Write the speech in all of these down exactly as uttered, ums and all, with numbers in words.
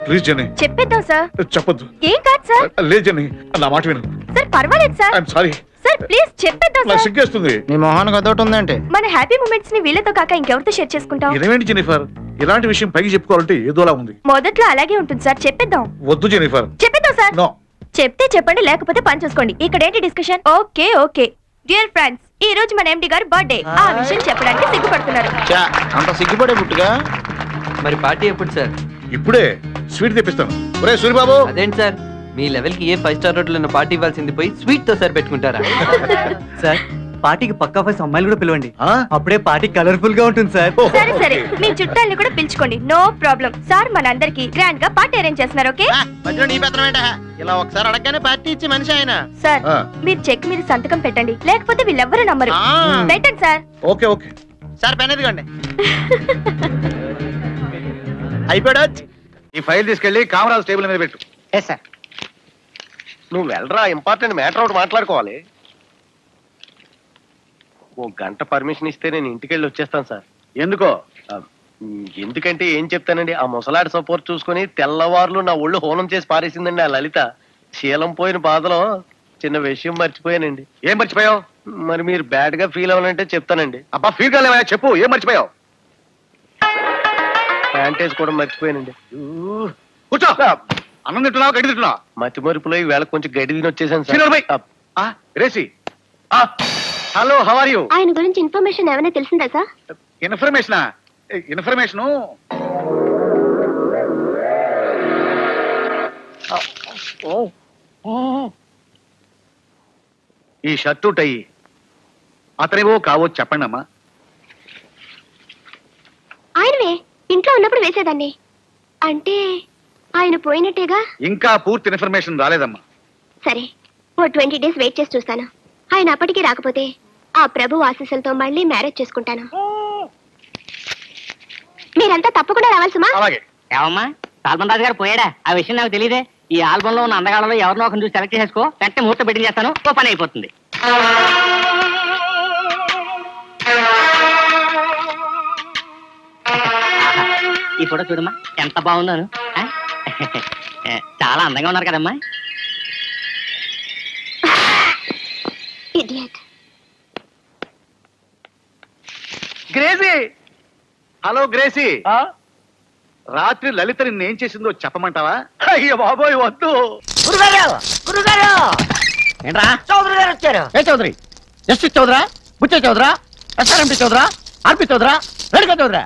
Please genie. చెప్పేద్దాం sir. చెప్పొద్దు. ఏం కాదు సార్. లేదు జెనీ, నా మాట విను. సార్ పర్వాలేదు sir. I'm sorry sir, please చెప్పేద్దాం సార్. సిగ్గేస్తుంది. నీ మొహానికి అదొకటి ఉందంటే. మన హ్యాపీ మూమెంట్స్ ని వీళ్ళతో కాక ఇంకెవరితో షేర్ చేసుకుంటాం? ఇదేంటి జెనిఫర్, ఇలాంటి విషయం పైకి చెప్పుకోవాలంటే ఏదోలా ఉంది. మొదట్లో అలాగే ఉంటుంది సార్, చెప్పేద్దాం. వద్దు జెనిఫర్. చెప్పేద్దాం సార్. నో. చెప్తే చెప్పండి, లేకపోతే పని చూసుకోండి. ఇక్కడ ఏంటి discussion? Okay okay dear friends, ఈ రోజు మన ఎండి గారు బర్త్డే. ఆ విషయం చెప్పడానికి సిగ్గుపడుతున్నారు. అంత సిగ్గుపడే పుట్టుగా. మరి పార్టీ ఎప్పుడు సార్? ఇప్పుడే స్వీట్ తెప్పిస్తాను. ఒరే సూరిబాబు. అదేంటి సార్, మీ లెవెల్ కి a five star hotel party ఇవ్వాల్సింది పోయి స్వీట్ తో సార్ పెట్టుకుంటారా? సార్ పార్టీకి పక్కా ఫైవ్ అమ్మాయిలు కూడా పిలవండి, అప్పుడే పార్టీ కలర్ఫుల్ గా ఉంటుంది సార్. సరే సరే, మీ చుట్టాలని కూడా పిలుచుకోండి, నో ప్రాబ్లం. సార్ మనందరికి గ్రాండ్ గా పార్టీ అరేంజ్ చేస్తున్నారు. ఓకే ఇలా ఒకసారి అడగగానే పార్టీ ఇచ్చి మనిషి ఆయన. సార్ మీరు చెక్ మీద సంతకం పెట్టండి, లేకపోతే వీళ్ళెవ్వరూ నమ్మరు. పెట్టండి sir. Okay okay sir pen ఎదుగండి. అయిపోయాడు. ఈ ఫైల్ తీసుకెళ్లి కామరాజ్ టేబుల్ మీద పెట్టు. సార్ నువ్వు వెళ్ళరా, ఇంపార్టెంట్ మ్యాటర్ ఒకటి మాట్లాడుకోవాలి. ఓ గంట పర్మిషన్ ఇస్తే నేను ఇంటికి వెళ్ళి వచ్చేస్తాను సార్. ఎందుకో? ఎందుకంటే ఏం చెప్తానండి, ఆ ముసలాడి సపోర్ట్ చూసుకుని తెల్లవారులు నా ఒళ్ళు హోనం చేసి పారేసిందండి ఆ లలిత. శీలం పోయిన బాధలో చిన్న విషయం మర్చిపోయానండి. ఏం మర్చిపోయావు? మరి మీరు బ్యాడ్ గా ఫీల్ అవ్వాలంటే చెప్తానండి. అబ్బా ఫీల్ కాలేవా, చెప్పు ఏం మర్చిపోయావు? ప్యాంటేజ్ కూడా మర్చిపోయానండి. కూర్చో. అన్నం తింటున్నావు, గడ్డి తింటున్నావు? మతి మరుపులో ఈవేళ కొంచెం గడ్డి తిని వచ్చేసాను సార్. రేసి, హలో, హౌ ఆర్ యు? ఆయన గురించి ఇన్ఫర్మేషన్ ఏమైనా తెలిసిందా సార్? ఇన్ఫర్మేషనా? ఇన్ఫర్మేషను ఈ షర్టు టై అతనేవో కావో చెప్పండి అమ్మా. ఆయనవే, ఇంట్లో ఉన్నప్పుడు వేసేదాన్ని. అంటే ఆయన పోయినట్టేగా? ఇంకా పూర్తి ఇన్ఫర్మేషన్ రాలేదమ్మా. సరే, ఓ ట్వంటీ డేస్ వెయిట్ చేసి చూస్తాను. ఆయన అప్పటికి రాకపోతే ఆ ప్రభు ఆశీస్సులతో మళ్ళీ మ్యారేజ్ చేసుకుంటాను. మీరంతా తప్పకుండా రావాలి సుమా. అలాగే. ఏమమ్మా, సాల్మన్ రాజు గారు పోయాడా? ఆ విషయం నాకు తెలియదే. ఈ ఆల్బమ్ లో ఉన్న అందగాళ్ళలో ఎవరినో ఒకరిని చూసి సెలెక్ట్ చేసుకో, వెంటనే ముహూర్తం పెట్టింగ్ చేస్తాను, ఓ పని అయిపోతుంది. ఈ ఫోటో చూడమ్మా, ఎంత బాగున్నాను. చాలా అందంగా ఉన్నారు కదమ్మా. Gracy, hello Gracy. రాత్రి లలిత నిన్ను ఏం చేసిందో చెప్పమంటావా? అయ్యో బాబోయ్ వద్దు. గురుగారు, గురుగారు, ఏంట్రా చౌదరి గారు వచ్చారు. ఏ చౌదరి? జస్టిస్ చౌదరా, బుచ్చ చౌదరా, ఎస్ఆర్ఎంపీ చౌదరా, ఆర్పి చౌదరా, వేడుక చౌదరా?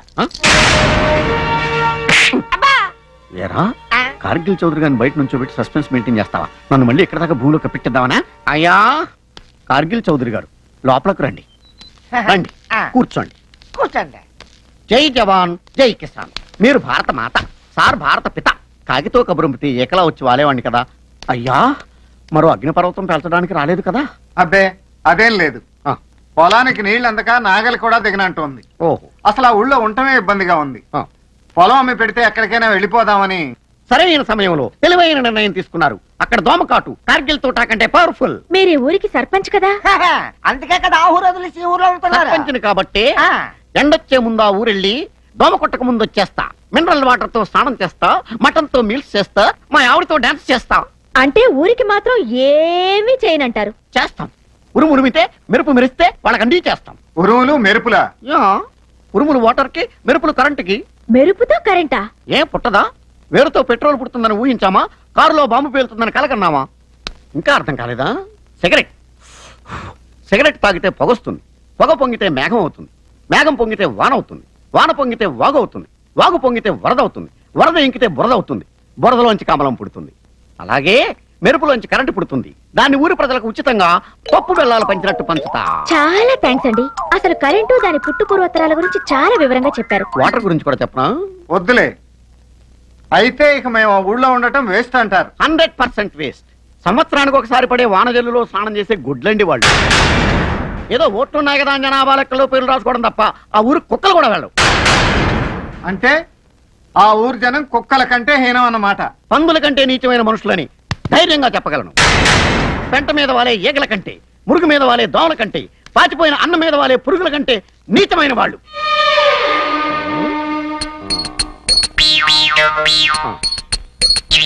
ఏరా, కార్గిల్ చౌదరి గారిని బయట నుంచి పెట్టి సస్పెన్స్ మెయింటైన్ చేస్తావా? నన్ను మళ్ళీ ఇక్కడ దాకా భూమిలో కప్పెట్టిద్దామనా? అయ్యా కార్గిల్ చౌదరి గారు, లోపలకు రండి. రండి, కూర్చోండి. కూర్చోండి. జై జవాన్ జై కిసాన్. మీరు భారత మాత, సార్ భారత పిత. కాగితో కబురంపితే ఏకలా వచ్చి వాలేవాడిని కదా. అయ్యా, మరో అగ్నిపర్వతం పెంచడానికి రాలేదు కదా? అబ్బే అదేం లేదు. పొలానికి నీళ్ళు అందక నాగలి కూడా దిగనంటుంది. ఓహో, అసలు ఆ ఊళ్ళో ఉండటమే ఇబ్బందిగా ఉంది. పొలం అమ్మి పెడితే ఎక్కడికైనా వెళ్ళిపోదామని. సరైన సమయంలో తెలివైన నిర్ణయం తీసుకున్నారు. అక్కడ దోమకాటు కార్గిల్ తోటా కంటే పవర్ఫుల్. మీరు ఊరికి సర్పంచ్ కదా, అందుకే కదా ఆ ఊరు వదిలేసి ఊర్లో ఉంటున్నారు. సర్పంచిని కాబట్టి ఎండొచ్చే ముందు ఆ ఊరెళ్ళి దోమ కొట్టక ముందు వచ్చేస్తా. మినరల్ వాటర్ తో స్నానం చేస్తా, మటన్ తో మీల్స్ చేస్తా, మా ఆవిడతో డాన్స్ చేస్తా. అంటే ఊరికి మాత్రం ఏమీ చేయనంటారు? చేస్తాం. ఉరుము ఉరిమితే, మెరుపు మెరిస్తే వాళ్ళకి అన్నీ చేస్తాం. ఉరుములు మెరుపులా? ఉరుములు వాటర్ కి, మెరుపులు కరెంటుకి. మెరుపుతో కరెంటా? ఏం పుట్టదా? వేరుతో పెట్రోల్ పుడుతుందని ఊహించామా? కారులో బాంబు పేలుతుందని కలకన్నామా? ఇంకా అర్థం కాలేదా? సిగరెట్ సిగరెట్ తాగితే పొగొస్తుంది, పొగ పొంగితే మేఘం అవుతుంది, మేఘం పొంగితే వాన అవుతుంది, వాన పొంగితే వాగు అవుతుంది, వాగు పొంగితే వరద అవుతుంది, వరద ఇంకితే బురద అవుతుంది, బురదలోంచి కమలం పుడుతుంది. అలాగే మెరుపులోంచి కరెంటు పుడుతుంది. దాన్ని ఊరి ప్రజలకు ఉచితంగా పప్పు బెల్లాలు పంచినట్టు పంచుతా. చాలా థ్యాంక్స్ అండి. అసలు కరెంటు, దాని పుట్టు పూర్వోత్తరాల గురించి చాలా వివరంగా చెప్పారు. వాటర్ గురించి కూడా చెప్పనా? వద్దులే. అయితే ఇక మేము ఆ ఊళ్ళో ఉండటం వేస్ట్ అంటారు. Hundred percent waste. సంవత్సరానికి ఒకసారి పడే వానజల్లులో స్నానం చేసే గుడ్లండి వాళ్ళు. ఏదో ఓట్లున్నాయి కదా జనాభా లెక్కలో పేర్లు రాసుకోవడం తప్ప ఆ ఊరు కుక్కలు కూడా వెళ్ళవు. అంటే ఆ ఊరు జనం కుక్కల కంటే హీనం అన్నమాట. పందుల కంటే నీచమైన మనుషులని ధైర్యంగా చెప్పగలను. పెంట మీద వాలే ఈగల కంటే, మురుగు మీద వాలే దోమల కంటే, పాచిపోయిన అన్నం మీద వాలే పురుగుల కంటే నీచమైన వాళ్ళు.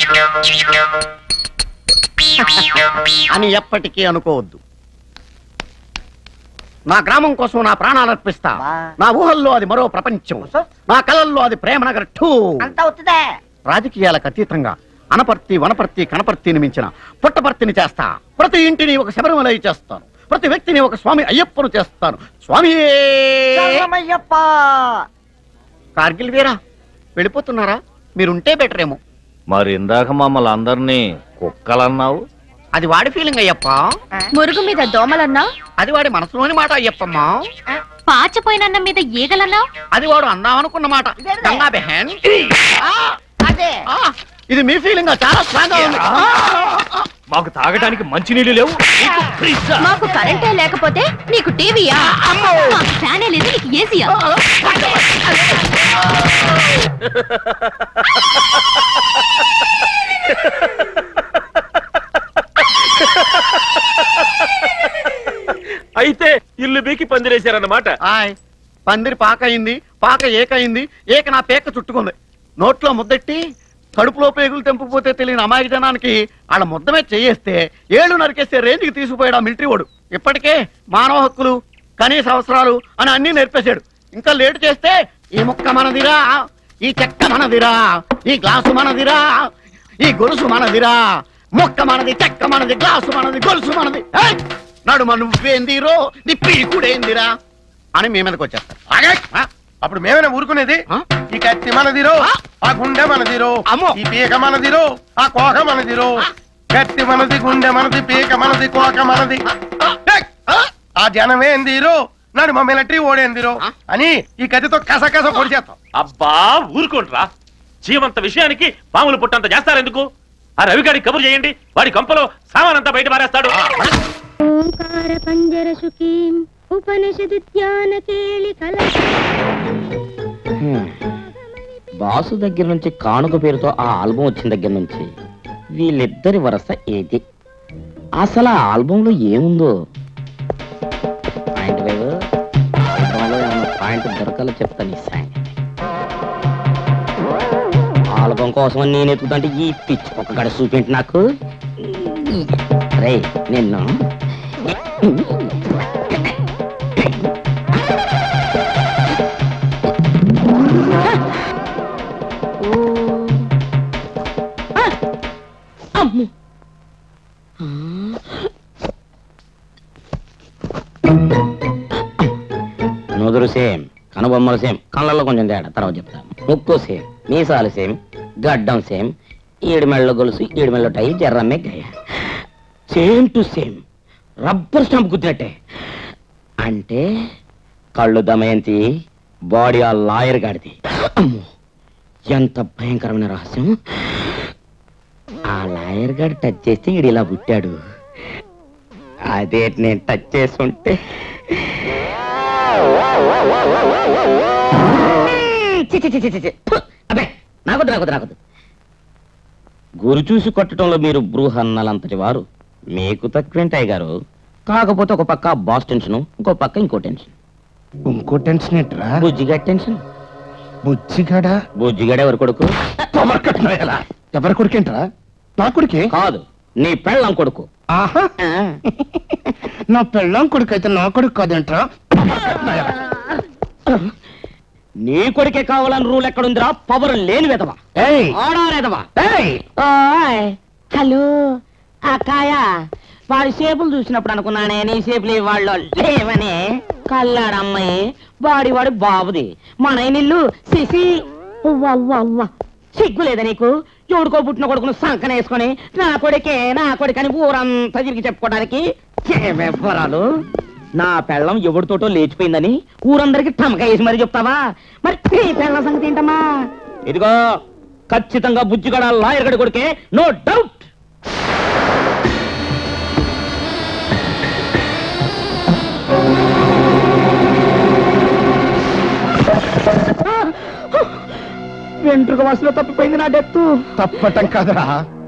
అని ఎప్పటికీ అనుకోవద్దు. నా గ్రామం కోసం నా ప్రాణాలు అర్పిస్తా. నా ఊహల్లో అది మరో ప్రపంచం, నా కళల్లో అది ప్రేమనగర్ టూ. రాజకీయాలకు అతీతంగా అనపర్తి వనపర్తి కనపర్తిని మించిన పుట్టపర్తిని చేస్తా. ప్రతి ఇంటిని ఒక శబరిమలై చేస్తాను, ప్రతి వ్యక్తిని ఒక స్వామి అయ్యప్పను చేస్తాను. స్వామి కార్గిల్ వీరా వెళ్ళిపోతున్నారా? మీరుంటే బెటర్ ఏమో. మరి ఇందాక మమ్మల్ని అందరినీ కుక్కలన్నావు. అది వాడి ఫీలింగ్ అయ్యప్ప. మురుగు మీద దోమలన్నా, అది వాడి మనసులోని మాట అయ్యప్పమ్మా. పాచపోయినన్న మీద ఈగలన్నా, అది వాడు అందామనుకున్న మాట. గంగా బెహన్ ఇది మీ ఫీలింగ్ చాలా స్ట్రాంగ్ గా ఉంది. మాకు తాగడానికి మంచినీళ్ళు లేవు. మాకు కరెంటే లేకపోతే నీకు టీవీయా? మాకు ఫ్యానే లేదు, నీకు ఏసీయా? అయితే ఇల్లు బీకి పందిరేశారన్నమాట. ఆయ్ పందిరి పాక అయింది, పాక ఏకయింది, ఏక నా పేక చుట్టుకుంది. నోట్లో ముద్దెట్టి కడుపులో పేగులు తెంపుపోతే తెలియని అమాయక జనానికి వాళ్ళ ముద్దమే చేయేస్తే ఏళ్ళు నరికేస్తే రేంజ్కి తీసుకుపోయాడు ఆ మిలిటరీ వాడు. ఇప్పటికే మానవ హక్కులు, కనీస అవసరాలు అని అన్ని నేర్పేశాడు. ఇంకా లేటు చేస్తే ఈ ముక్క మనదిరా, ఈ చెక్క మనదిరా, ఈ గ్లాసు మనదిరా, ఈ గొలుసు మనదిరా, ముక్క మనది, చెక్క మనది, గ్లాసు మనది, గొలుసు మనది. నడుమ నువ్వేందిరో నీ పీకుడేందిరా అని మీ మీదకి వచ్చేస్తారు. అప్పుడు మేమైనా ఊరుకునేది? ఈ కత్తి మనదిరో, ఆ గుండె మనదిరో, ఈ పీక మనదిరో, ఆ కోక మనదిరో. కత్తి మనది, గుండె మనది, పీక మనది, కోక మనది. ఆ జనమేందిరో, నాడు మా మిలిటరీ ఓడేందిరో అని ఈ కత్తితో కసకస పొడి చేస్తాం. అబ్బా ఊరుకోండ్రా. జీవంత విషయానికి పాములు పుట్టంత చేస్తారెందుకు? ఆ రవిగాడికి కబురు చేయండి, వాడి కంపలో సామానంతా బయట పారేస్తాడు. ఓంకార పంజర సుఖీం ఉపనిషదు ధ్యాన కేళి కల. బాసు దగ్గర నుంచి కానుక పేరుతో ఆ ఆల్బం వచ్చిన దగ్గర నుంచి వీళ్ళిద్దరి వరస ఏది? అసలు ఆ ఆల్బంలో ఏముందో? పాయింట్ వేవ్ ఆల్బంలో ఏమన్నా పాయింట్ దొరకాలో చెప్తాను. ఈ సాంగ్ ఆల్బం కోసం నేను ఎత్తుకుంటే ఈ పిచ్చి ఒక గడ చూపింటి నాకు. రే నిన్ను నుదురు సేమ్, కనుబొమ్మలు సేమ్, కళ్ళల్లో కొంచెం తేడా తర్వాత చెప్తాను. ముక్కు సేమ్, మీసాలు సేమ్, గడ్డం సేమ్, ఏడు మెళ్ళ గొలుసు, ఏడు మెళ్ళ టై, జర్రమ్మే గయ same to same, rubber stamp గుద్దినట్టే. అంటే కళ్ళు దమయంతి, బాడీ ఆ లాయర్ గాడిది. అమ్మో ఎంత భయంకరమైన రహస్యం. ఆ లాయర్ గాడు టచ్ చేస్తే ఈడు ఇలా పుట్టాడు. అదే నేను టచ్ చేస్తుంటే అబ్బే నాకొద్దు నాకొద్దు నాకొద్దు. గురి చూసి కొట్టడంలో మీరు బృహన్నలంతటి వారు, మీకు తక్కువేంటాయి గారు. కాకపోతే ఒక పక్క బాస్ టెన్షన్, ఇంకో పక్క ఇంకో టెన్షన్. ఇంకో టెన్షన్ ఏంట్రా? బుజ్జిగాడ్ టెన్షన్. బుజ్జిగాడా? బుజ్జిగాడ ఎవరి కొడుకు? ఎవరి కొడుకేంట్రా? నా కొడుకే కాదు, నీ పెళ్ళం కొడుకు. ఆహా, నా పెళ్ళం కొడుకు అయితే నా కొడుకు కాదేంట్రా? నీ కొడుకే కావాలని రూల్ ఎక్కడుందిరా? పవర్ లేని వెదవా, ఆడారేదవా. హలో అక్కాయ, వాడి షేపులు చూసినప్పుడు అనుకున్నానే నీ షేపులు వాళ్ళు లేవని. కల్లాడమ్మాయి వాడి వాడి బాబుది, మన ఇల్లు సిసి. సిగ్గు లేదా నీకు? ఎవడుకో పుట్టిన కొడుకును సంకన వేసుకొని నా కొడుకే నా కొడుకని ఊరంతా తిరిగి చెప్పుకోవడానికి వివరాలు. నా పెళ్ళం ఎవరితోటో లేచిపోయిందని ఊరందరికి టమక వేసి మరి చెప్తావా? మరి నీ పెళ్ళం సంగతి ఏంటమ్మా? ఇదిగో ఖచ్చితంగా బుజ్జిగడ లాయర్ గడి కొడుకే, నో డౌట్. వెంట్రుక వాసులో తప్పిపోయింది నా డెత్తు. తప్పటం కాదురా,